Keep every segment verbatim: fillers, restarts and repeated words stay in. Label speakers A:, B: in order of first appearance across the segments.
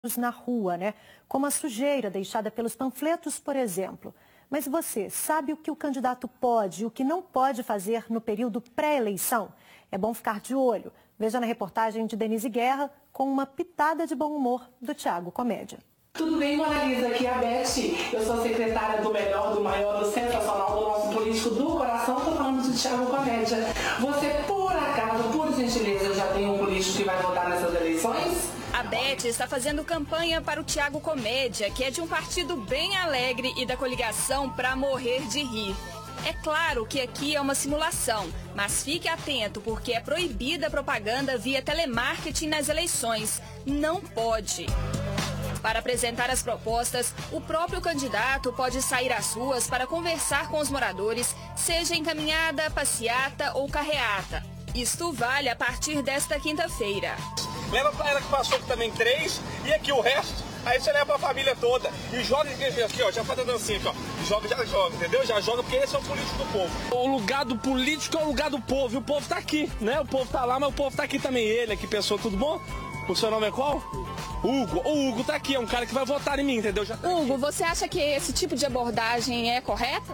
A: na rua, né? Como a sujeira deixada pelos panfletos, por exemplo. Mas você sabe o que o candidato pode e o que não pode fazer no período pré-eleição? É bom ficar de olho. Veja na reportagem de Denise Guerra com uma pitada de bom humor do Thiago Comédia.
B: Tudo bem, Mona Lisa? Aqui é a Beth. Eu sou secretária do melhor, do maior, do sensacional, do nosso político do coração. Estou falando de Thiago Comédia. Você, por acaso, por gentileza, já tem um político que vai votar nessas eleições?
C: A Beth está fazendo campanha para o Thiago Comédia, que é de um partido bem alegre e da coligação Pra Morrer de Rir. É claro que aqui é uma simulação, mas fique atento porque é proibida a propaganda via telemarketing nas eleições. Não pode. Para apresentar as propostas, o próprio candidato pode sair às ruas para conversar com os moradores, seja em caminhada, passeata ou carreata. Isto vale a partir desta quinta-feira.
D: Leva para ela que passou que também três e aqui o resto, aí você leva para a família toda e joga aqui, ó, já faz a dancinha aqui, ó. Joga, já joga, entendeu? Já joga porque esse é o político do povo.
E: O lugar do político é o lugar do povo e o povo tá aqui, né? O povo tá lá, mas o povo tá aqui também. Ele aqui, pessoa, tudo bom? O seu nome é qual? Hugo. O Hugo tá aqui, é um cara que vai votar em mim, entendeu? Já tá
C: Hugo,
E: aqui.
C: você acha que esse tipo de abordagem é correta?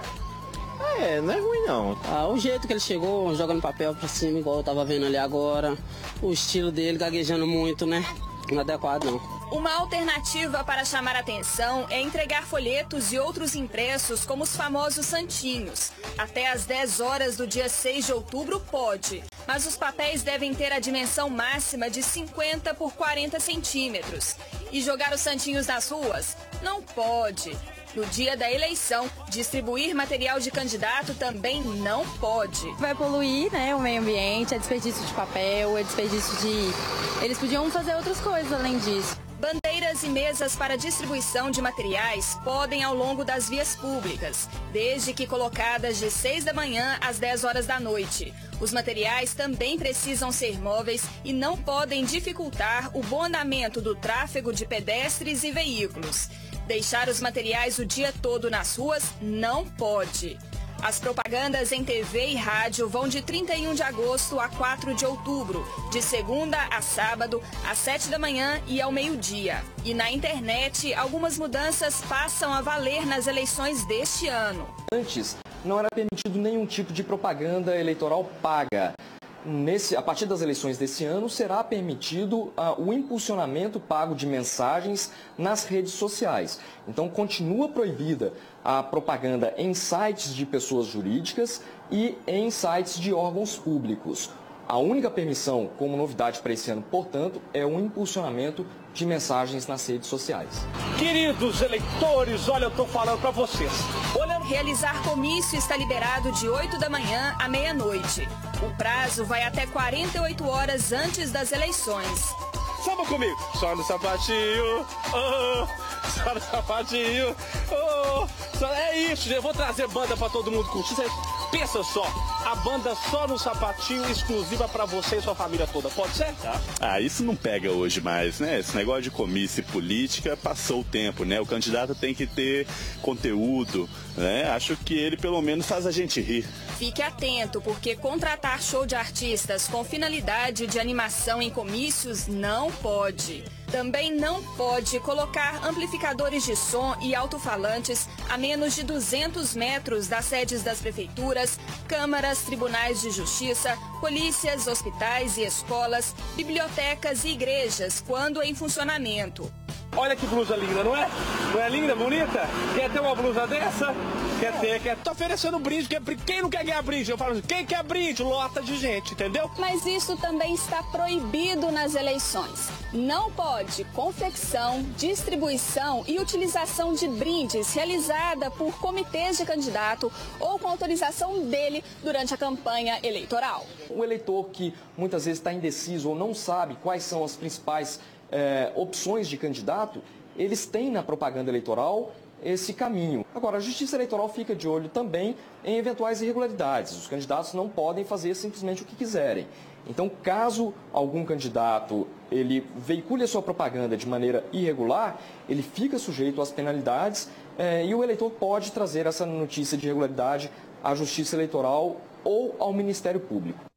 F: É, não é ruim não. Ah, o jeito que ele chegou, jogando papel pra cima, igual eu tava vendo ali agora. O estilo dele gaguejando muito, né? Não é adequado não.
C: Uma alternativa para chamar atenção é entregar folhetos e outros impressos como os famosos santinhos. Até às dez horas do dia seis de outubro pode, mas os papéis devem ter a dimensão máxima de cinquenta por quarenta centímetros. E jogar os santinhos nas ruas? Não pode. No dia da eleição, distribuir material de candidato também não pode.
G: Vai poluir, né, o meio ambiente, é desperdício de papel, é desperdício de... Eles podiam fazer outras coisas além disso.
C: Bandeiras e mesas para distribuição de materiais podem ao longo das vias públicas, desde que colocadas de seis da manhã às dez horas da noite. Os materiais também precisam ser móveis e não podem dificultar o bom andamento do tráfego de pedestres e veículos. Deixar os materiais o dia todo nas ruas não pode. As propagandas em T V e rádio vão de trinta e um de agosto a quatro de outubro, de segunda a sábado, às sete da manhã e ao meio-dia. E na internet, algumas mudanças passam a valer nas eleições deste ano.
H: Antes, não era permitido nenhum tipo de propaganda eleitoral paga. Nesse, a partir das eleições desse ano, será permitido uh, o impulsionamento pago de mensagens nas redes sociais. Então, continua proibida a propaganda em sites de pessoas jurídicas e em sites de órgãos públicos. A única permissão, como novidade para esse ano, portanto, é o impulsionamento de mensagens nas redes sociais.
E: Queridos eleitores, olha, eu estou falando para vocês. Olha...
C: Realizar comício está liberado de oito da manhã à meia-noite. O prazo vai até quarenta e oito horas antes das eleições.
E: Samba comigo. Só no sapatinho, oh, só no sapatinho, oh. Só... É isso, eu vou trazer banda para todo mundo curtir. Pensa só, a banda só no sapatinho, exclusiva para você e sua família toda, pode ser? Tá?
I: Ah, isso não pega hoje mais, né? Esse negócio de comício e política passou o tempo, né? O candidato tem que ter conteúdo, né? Acho que ele pelo menos faz a gente rir.
C: Fique atento, porque contratar show de artistas com finalidade de animação em comícios não pode. Também não pode colocar amplificadores de som e alto-falantes a menos de duzentos metros das sedes das prefeituras, câmaras, tribunais de justiça, polícias, hospitais e escolas, bibliotecas e igrejas, quando em funcionamento.
E: Olha que blusa linda, não é? Não é linda, bonita? Quer ter uma blusa dessa? Quer ter, quer... Tô oferecendo brinde, quer... quem não quer ganhar brinde? Eu falo assim, quem quer brinde? Lota de gente, entendeu?
C: Mas isso também está proibido nas eleições. Não pode confecção, distribuição e utilização de brindes realizada por comitês de candidato ou com autorização dele durante a campanha eleitoral.
H: O eleitor que muitas vezes está indeciso ou não sabe quais são as principais é, opções de candidato, eles têm na propaganda eleitoral esse caminho. Agora, a Justiça Eleitoral fica de olho também em eventuais irregularidades. Os candidatos não podem fazer simplesmente o que quiserem. Então, caso algum candidato ele veicule a sua propaganda de maneira irregular, ele fica sujeito às penalidades eh, e o eleitor pode trazer essa notícia de irregularidade à Justiça Eleitoral ou ao Ministério Público.